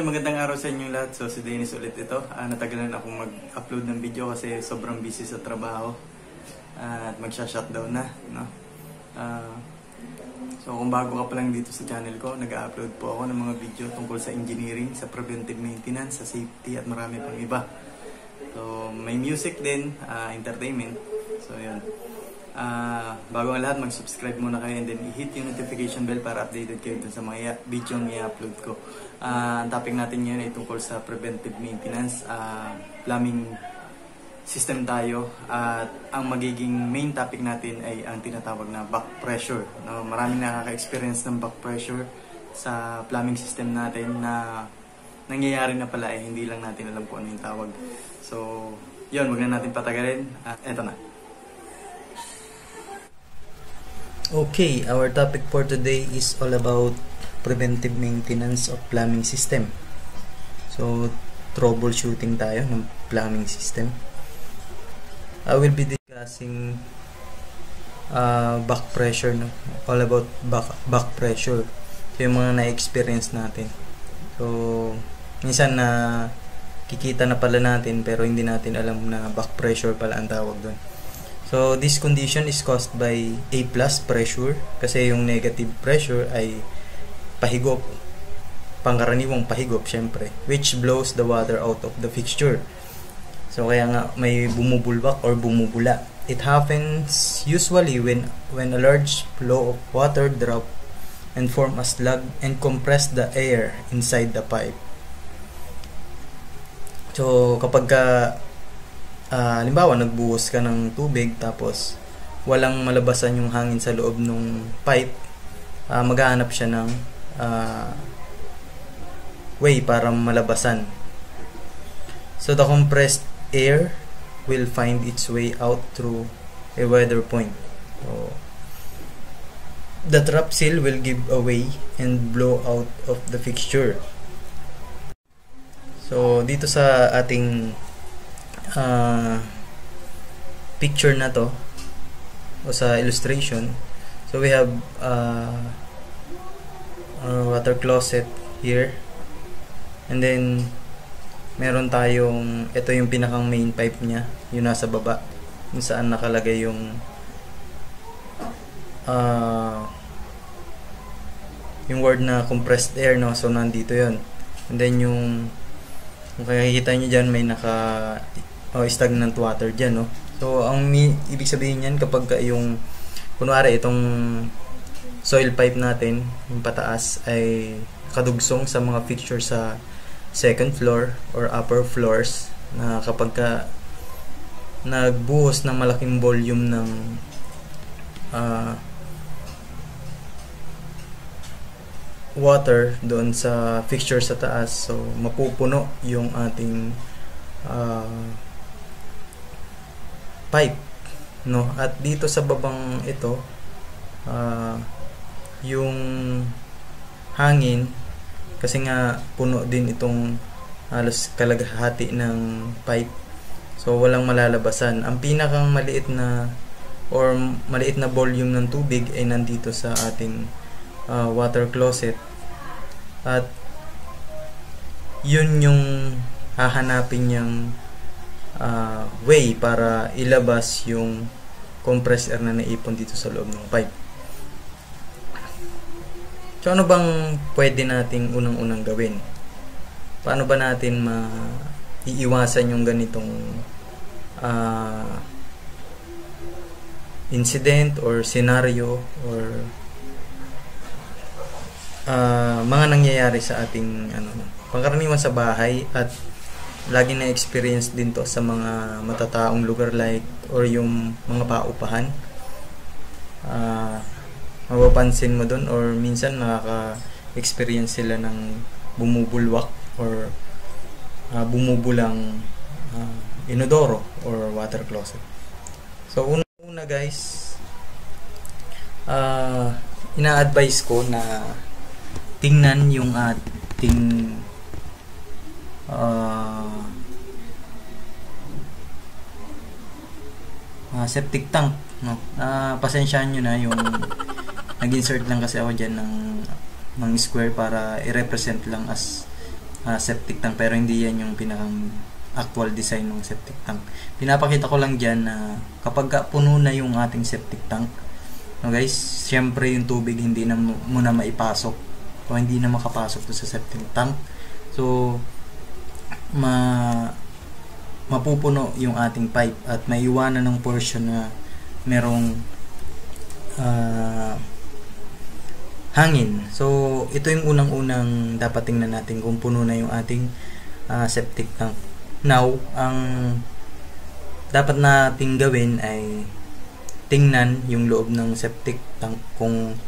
magandang araw sa inyo lahat. So, si Dennis ulit ito. Natagalan akong mag-upload ng video kasi sobrang busy sa trabaho. At magsha-shutdown na. No? So, kung bago ka pa lang dito sa channel ko, nag-upload po ako ng mga video tungkol sa engineering, sa preventive maintenance, sa safety, at marami pang iba. So, may music din, entertainment. So, yun. Bago ang lahat, mag-subscribe muna kayo and then i-hit yung notification bell para updated kayo dun sa mga video yung i-upload ko. Ang topic natin ngayon ay tungkol sa preventive maintenance, plumbing system tayo, at ang magiging main topic natin ay ang tinatawag na back pressure. No, maraming nakaka-experience ng back pressure sa plumbing system natin na nangyayari na pala hindi lang natin alam kung ano yung tawag. So, yun, wag na natin patagalin. Eto na. Okay, our topic for today is all about preventive maintenance of plumbing system. So, troubleshooting tayo ng plumbing system. I will be discussing back pressure, no? All about back pressure. So, yung mga na-experience natin. So, minsan na kikita na pala natin pero hindi natin alam na back pressure pala ang tawag doon. So, this condition is caused by A+ pressure kasi yung negative pressure ay pahigop, pangkaraniwang pahigop syempre, which blows the water out of the fixture. So, kaya nga may bumubulwak or bumubula. It happens usually when a large flow of water drop and form a slug and compress the air inside the pipe. So, kapag halimbawa nagbuhos ka ng tubig tapos walang malabasan yung hangin sa loob ng pipe, maghahanap siya ng way para malabasan. So the compressed air will find its way out through a weather point. So the trap seal will give away and blow out of the fixture. So dito sa ating picture na to o sa illustration, so we have water closet here, and then meron tayong, ito yung pinakang main pipe nya, yung nasa baba kung saan nakalagay yung word na compressed air, no? So nandito yun, and then yung kung makikita nyo dyan may stagnant water dyan, no? So, ang ibig sabihin yan kapag yung, kunwari itong soil pipe natin, yung pataas, ay kadugsong sa mga fixture sa second floor or upper floors, na kapag nagbuhos ng malaking volume ng water doon sa fixture sa taas, so mapupuno yung ating pipe, no? At dito sa babang ito, yung hangin, kasi nga puno din itong halos kalahati ng pipe, so walang malalabasan. Ang pinakang maliit na volume ng tubig ay nandito sa ating water closet, at yun yung hahanapin niyang way para ilabas yung compressed air na naipon dito sa loob ng pipe. So, ano bang pwede nating unang-unang gawin? Paano ba natin maiiwasan yung ganitong incident or scenario or mga nangyayari sa ating pangkaraniwan sa bahay, at lagi na experience din to sa mga matataong lugar like or yung mga paupahan. Mapapansin mo dun or minsan nakaka-experience sila ng bumubulwak or bumubulang inodoro or water closet. So una guys, ina-advise ko na tingnan yung ating septic tank, no? Pasensyahan nyo na yung nag-insert lang kasi ako dyan ng square para i-represent lang as septic tank, pero hindi yan yung pinakang actual design ng septic tank. Pinapakita ko lang dyan na kapag puno na yung ating septic tank, no guys, syempre yung tubig hindi na muna maipasok o hindi na makapasok to sa septic tank. So mapupuno yung ating pipe at maiwanan ng portion na merong hangin. So ito yung unang-unang dapat tingnan natin kung puno na yung ating septic tank. Now, ang dapat nating gawin ay tingnan yung loob ng septic tank kung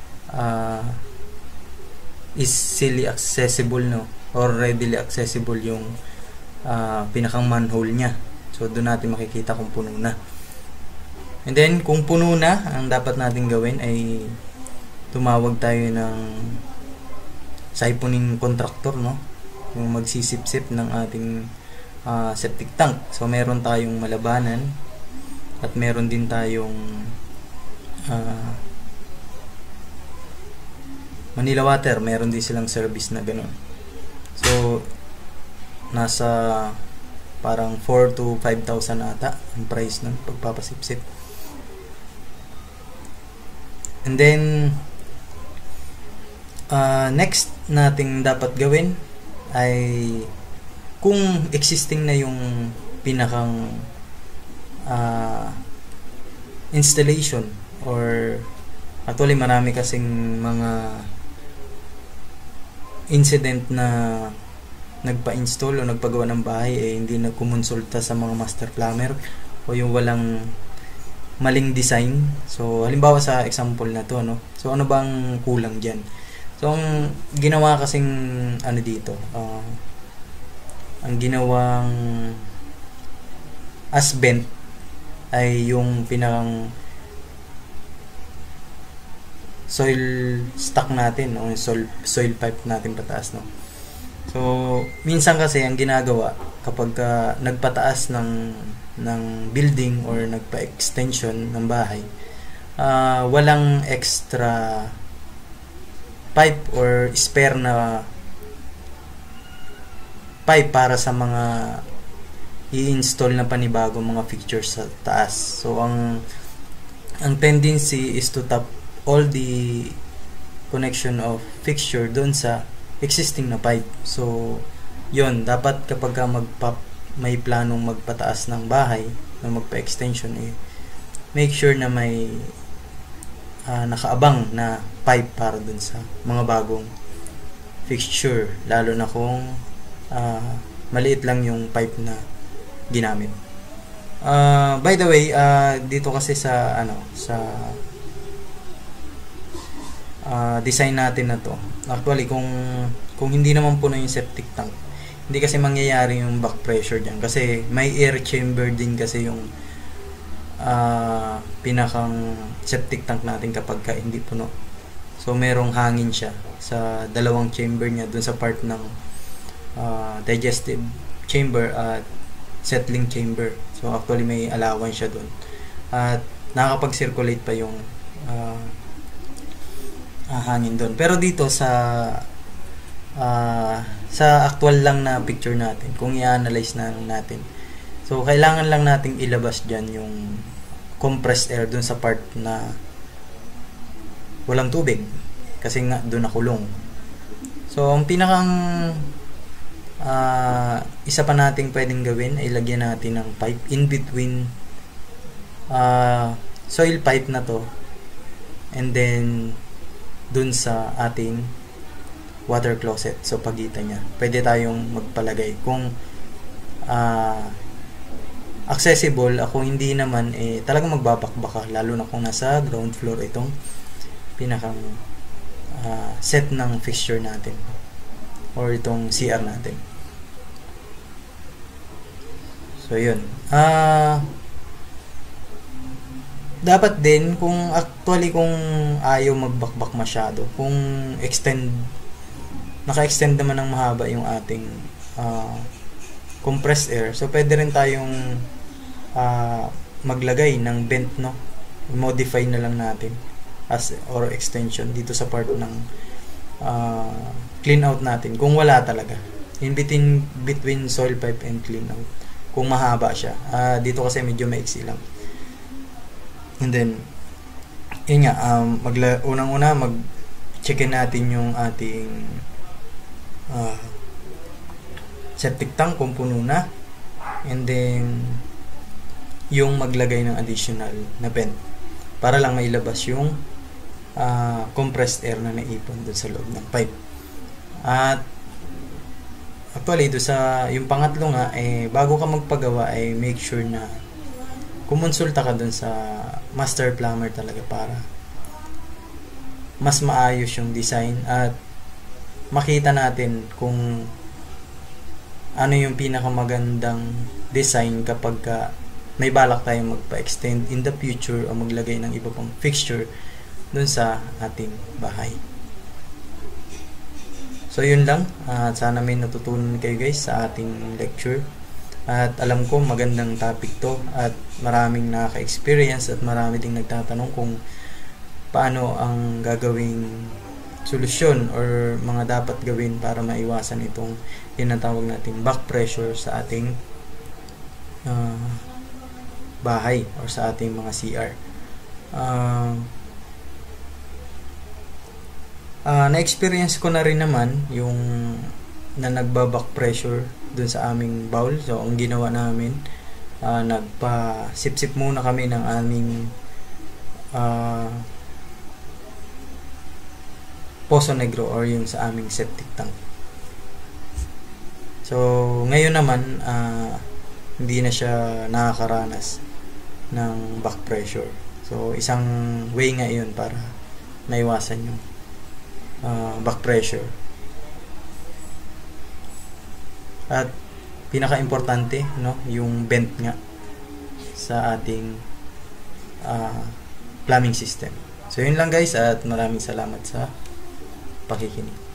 easily accessible, no, or readily accessible yung pinakang manhole nya. So doon natin makikita kung puno na. And then kung puno na, ang dapat nating gawin ay tumawag tayo ng siphoning contractor, no, yung magsisip-sip ng ating septic tank. So meron tayong malabanan at meron din tayong Manila Water, meron din silang service na ganun. So nasa parang 4 to 5,000 ata ang price ng pagpapasipsip. And then next nating dapat gawin ay kung existing na yung pinakang installation, or actually marami kasing mga incident na nagpa-install o nagpagawa ng bahay hindi nagkumonsulta sa mga master plumber o yung walang maling design. So halimbawa sa example na to, no, so ano bang kulang dyan? So ang ginawa kasing dito, ang ginawang asbent ay yung pinakang soil stock natin o soil pipe natin pataas, no. So minsan kasi ang ginagawa kapag nagpataas ng building or nagpa-extension ng bahay, walang extra pipe or spare na pipe para sa mga i-install na panibago mga fixtures sa taas. So ang tendency is to tap all the connection of fixture doon sa existing na pipe. So yon, dapat kapag may planong magpataas ng bahay na magpa-extension, make sure na may nakaabang na pipe para doon sa mga bagong fixture, lalo na kung maliit lang yung pipe na ginamit. By the way, dito kasi sa design natin na to, actually kung hindi naman puno yung septic tank, hindi kasi mangyayari yung back pressure diyan kasi may air chamber din kasi yung pinakang septic tank natin kapag hindi puno. So merong hangin siya sa dalawang chamber niya dun sa part ng digestive chamber at settling chamber. So actually may allowance siya dun at nakakapag-circulate pa yung hangin dun. Pero dito sa actual lang na picture natin, kung i-analyze na natin, so kailangan lang nating ilabas dyan yung compressed air dun sa part na walang tubig kasi nga dun nakulong. So ang pinakang isa pa nating pwedeng gawin ay lagyan natin ng pipe in between soil pipe na to and then dun sa ating water closet. So pagitan niya pwede tayong magpalagay kung accessible. Ako hindi naman, talagang magbabakbaka lalo na kung nasa ground floor itong pinakang set ng fixture natin or itong CR natin. So yun, dapat din kung actually kung ayaw magbakbak masyado, kung naka-extend naman ng mahaba yung ating compressed air, so pwede rin tayong maglagay ng vent, no, modify na lang natin or extension dito sa part ng clean out natin kung wala talaga. in between soil pipe and clean out kung mahaba siya. Dito kasi medyo maiksi lang. And then yun nga, unang-una mag-checkin natin yung ating septic tank kung puno na, and then yung maglagay ng additional na vent para lang mailabas yung compressed air na naipon doon sa loob ng pipe. At actually doon sa yung pangatlo nga, bago ka magpagawa ay make sure na kumonsulta ka doon sa master plumber talaga para mas maayos yung design at makita natin kung ano yung pinakamagandang design kapag may balak tayong magpa-extend in the future o maglagay ng iba pang fixture dun sa ating bahay. So yun lang, sana may natutunan kayo guys sa ating lecture, at alam ko magandang topic to at maraming nakaka-experience at marami ding nagtatanong kung paano ang gagawing solusyon or mga dapat gawin para maiwasan itong tinatawag nating back pressure sa ating bahay or sa ating mga CR. Na-experience ko na rin naman yung na nagba-back pressure dun sa aming bowl. So ang ginawa namin, nagpa-sip-sip muna kami ng aming Pozo Negro or yung sa aming septic tank. So ngayon naman hindi na siya nakakaranas ng back pressure. So isang way nga yun para maiwasan yung back pressure. At pinaka-importante, no, yung vent nga sa ating plumbing system. So yun lang guys, at maraming salamat sa pakikinig.